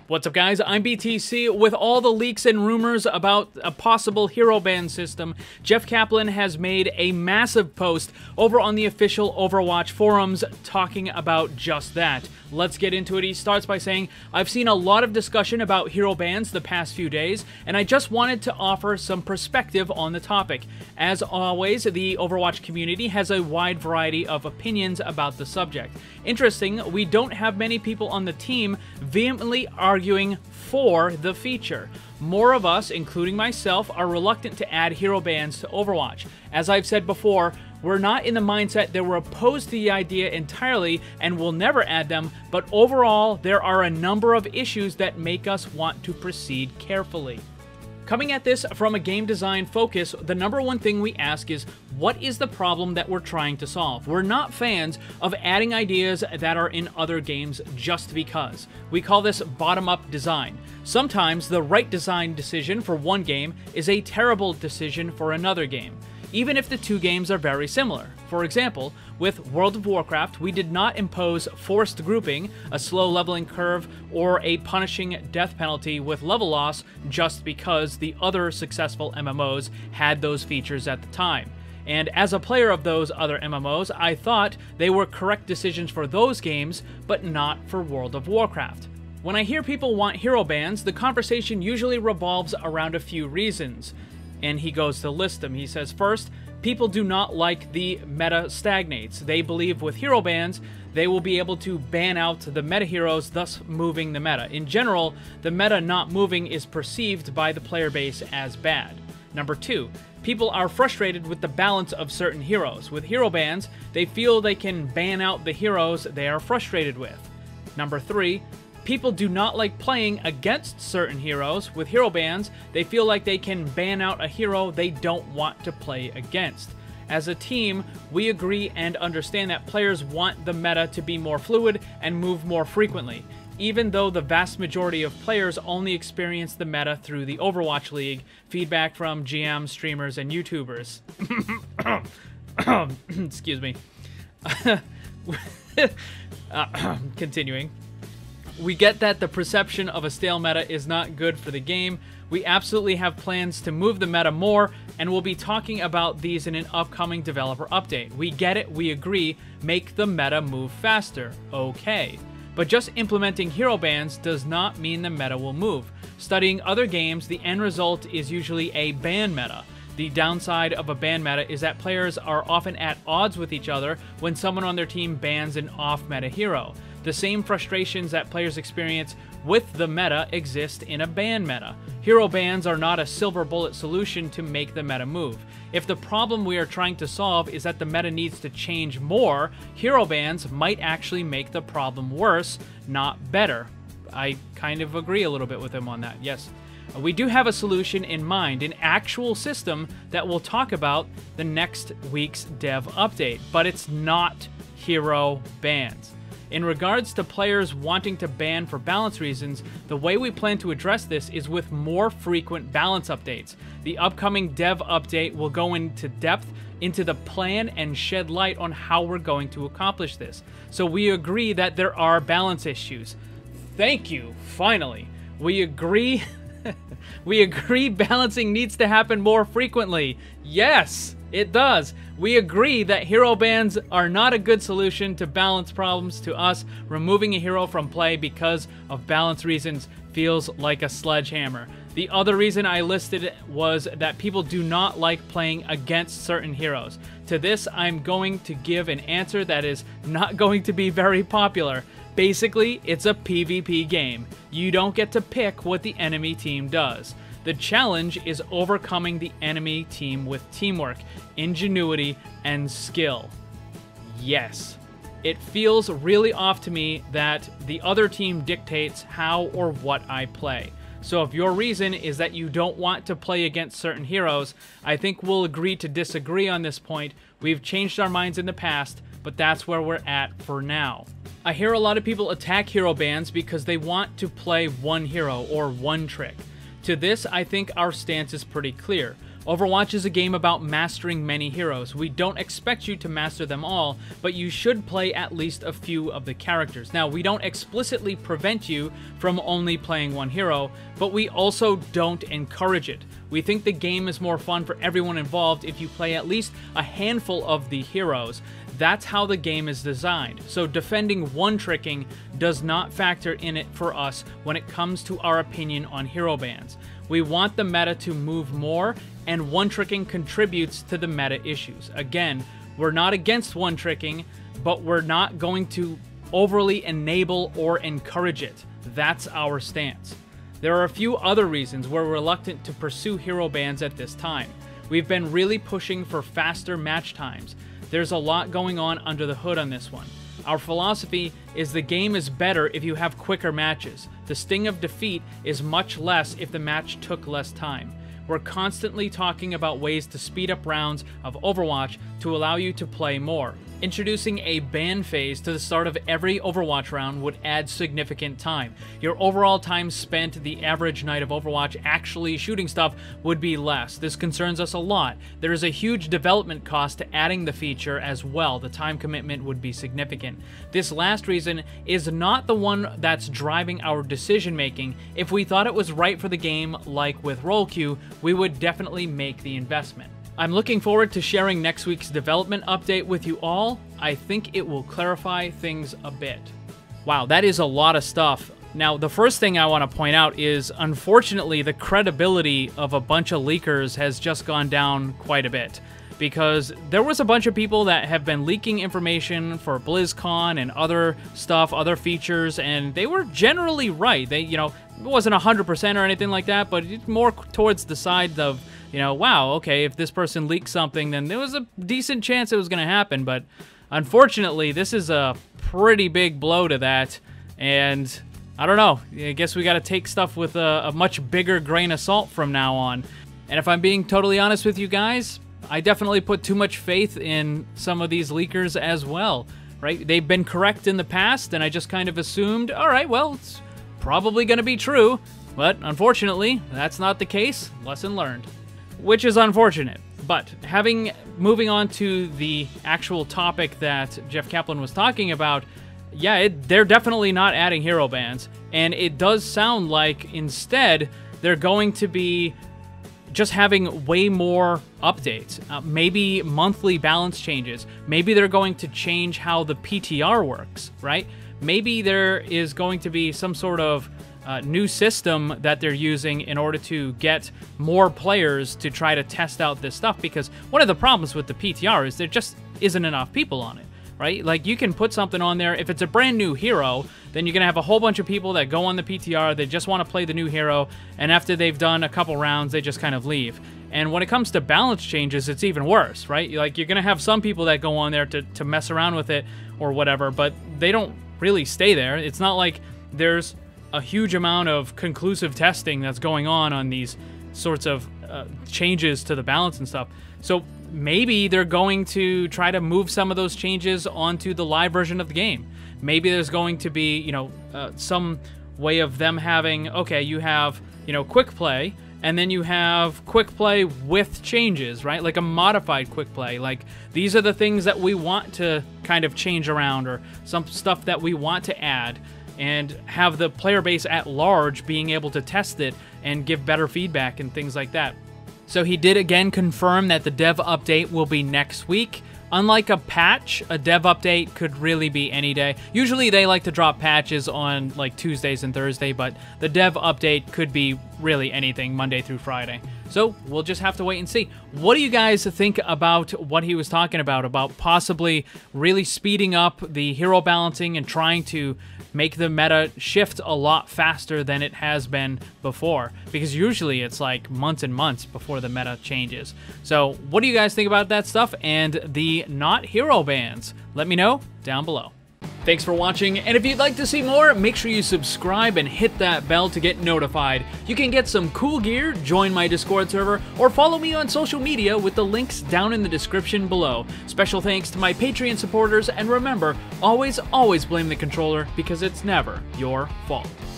What's up, guys? I'm BTC. With all the leaks and rumors about a possible hero ban system, Jeff Kaplan has made a massive post over on the official Overwatch forums talking about just that. Let's get into it. He starts by saying, I've seen a lot of discussion about hero bans the past few days, and I just wanted to offer some perspective on the topic. As always, the Overwatch community has a wide variety of opinions about the subject. Interesting, we don't have many people on the team vehemently arguing for the feature. More of us, including myself, are reluctant to add hero bans to Overwatch. As I've said before, we're not in the mindset that we're opposed to the idea entirely and will never add them, but overall, there are a number of issues that make us want to proceed carefully. Coming at this from a game design focus, the number one thing we ask is, what is the problem that we're trying to solve? We're not fans of adding ideas that are in other games just because. We call this bottom-up design. Sometimes the right design decision for one game is a terrible decision for another game, even if the two games are very similar. For example, with World of Warcraft, we did not impose forced grouping, a slow leveling curve, or a punishing death penalty with level loss just because the other successful MMOs had those features at the time. And as a player of those other MMOs, I thought they were correct decisions for those games, but not for World of Warcraft. When I hear people want hero bans, the conversation usually revolves around a few reasons. And he goes to list them. He says, first, people do not like the meta stagnates. They believe with hero bans, they will be able to ban out the meta heroes, thus moving the meta. In general, the meta not moving is perceived by the player base as bad. Number two, people are frustrated with the balance of certain heroes. With hero bans, they feel they can ban out the heroes they are frustrated with. Number three, people do not like playing against certain heroes. With hero bans, they feel like they can ban out a hero they don't want to play against. As a team, we agree and understand that players want the meta to be more fluid and move more frequently, even though the vast majority of players only experience the meta through the Overwatch League, feedback from GMs, streamers, and YouTubers. Excuse me. Continuing. We get that the perception of a stale meta is not good for the game. We absolutely have plans to move the meta more, and we'll be talking about these in an upcoming developer update. We get it, we agree, make the meta move faster. Okay. But just implementing hero bans does not mean the meta will move. Studying other games, the end result is usually a ban meta. The downside of a ban meta is that players are often at odds with each other when someone on their team bans an off-meta hero. The same frustrations that players experience with the meta exist in a ban meta. Hero bans are not a silver bullet solution to make the meta move. If the problem we are trying to solve is that the meta needs to change more, hero bans might actually make the problem worse, not better. I kind of agree a little bit with him on that, yes. We do have a solution in mind, an actual system that we'll talk about the next week's dev update, but it's not hero bans. In regards to players wanting to ban for balance reasons, the way we plan to address this is with more frequent balance updates. The upcoming dev update will go into depth into the plan and shed light on how we're going to accomplish this. So we agree that there are balance issues. Thank you, finally. We agree. We agree balancing needs to happen more frequently. Yes, it does. We agree that hero bans are not a good solution to balance problems. To us, removing a hero from play because of balance reasons feels like a sledgehammer. The other reason I listed was that people do not like playing against certain heroes. To this, I'm going to give an answer that is not going to be very popular. Basically, it's a PvP game. You don't get to pick what the enemy team does. The challenge is overcoming the enemy team with teamwork, ingenuity, and skill. Yes. It feels really off to me that the other team dictates how or what I play. So if your reason is that you don't want to play against certain heroes, I think we'll agree to disagree on this point. We've changed our minds in the past, but that's where we're at for now. I hear a lot of people attack hero bans because they want to play one hero or one trick. To this, I think our stance is pretty clear. Overwatch is a game about mastering many heroes. We don't expect you to master them all, but you should play at least a few of the characters. Now, we don't explicitly prevent you from only playing one hero, but we also don't encourage it. We think the game is more fun for everyone involved if you play at least a handful of the heroes. That's how the game is designed. So defending one-tricking does not factor in it for us when it comes to our opinion on hero bans. We want the meta to move more, and one-tricking contributes to the meta issues. Again, we're not against one-tricking, but we're not going to overly enable or encourage it. That's our stance. There are a few other reasons we're reluctant to pursue hero bans at this time. We've been really pushing for faster match times. There's a lot going on under the hood on this one. Our philosophy is the game is better if you have quicker matches. The sting of defeat is much less if the match took less time. We're constantly talking about ways to speed up rounds of Overwatch to allow you to play more. Introducing a ban phase to the start of every Overwatch round would add significant time. Your overall time spent the average night of Overwatch actually shooting stuff would be less. This concerns us a lot. There is a huge development cost to adding the feature as well. The time commitment would be significant. This last reason is not the one that's driving our decision making. If we thought it was right for the game, like with Roll Queue, we would definitely make the investment. I'm looking forward to sharing next week's development update with you all. I think it will clarify things a bit. Wow, that is a lot of stuff. Now, the first thing I want to point out is, unfortunately, the credibility of a bunch of leakers has just gone down quite a bit. Because there was a bunch of people that have been leaking information for BlizzCon and other stuff, other features, and they were generally right. They, it wasn't 100% or anything like that, but it's more towards the side of, wow, okay, if this person leaked something, then there was a decent chance it was going to happen. But unfortunately, this is a pretty big blow to that, and I don't know. I guess we got to take stuff with a much bigger grain of salt from now on. And if I'm being totally honest with you guys, I definitely put too much faith in some of these leakers as well, right? They've been correct in the past, and I just kind of assumed, all right, well, it's probably going to be true. But unfortunately, that's not the case. Lesson learned. Which is unfortunate. But moving on to the actual topic that Jeff Kaplan was talking about, yeah, they're definitely not adding hero bans. And it does sound like instead they're going to be just having way more updates, maybe monthly balance changes. Maybe they're going to change how the PTR works, right? Maybe there is going to be some sort of new system that they're using in order to get more players to try to test out this stuff, because one of the problems with the PTR is there just isn't enough people on it, right? Like, you can put something on there. If it's a brand new hero, then you're going to have a whole bunch of people that go on the PTR, they just want to play the new hero, and after they've done a couple rounds, they just kind of leave. And when it comes to balance changes, it's even worse, right? Like, you're going to have some people that go on there to mess around with it or whatever, but they don't really stay there. It's not like there's a huge amount of conclusive testing that's going on these sorts of changes to the balance and stuff. So maybe they're going to try to move some of those changes onto the live version of the game. Maybe there's going to be, some way of them having, okay, you have, quick play, and then you have quick play with changes, right? Like a modified quick play. Like, these are the things that we want to kind of change around, or some stuff that we want to add, and have the player base at large being able to test it and give better feedback and things like that. So he did again confirm that the dev update will be next week. Unlike a patch, a dev update could really be any day. Usually they like to drop patches on like Tuesdays and Thursday, but the dev update could be really anything, Monday through Friday. So we'll just have to wait and see. What do you guys think about what he was talking about possibly really speeding up the hero balancing and trying to make the meta shift a lot faster than it has been before? Because usually it's like months and months before the meta changes. So what do you guys think about that stuff and the not hero bans? Let me know down below. Thanks for watching, and if you'd like to see more, make sure you subscribe and hit that bell to get notified. You can get some cool gear, join my Discord server, or follow me on social media with the links down in the description below. Special thanks to my Patreon supporters, and remember, always blame the controller, because it's never your fault.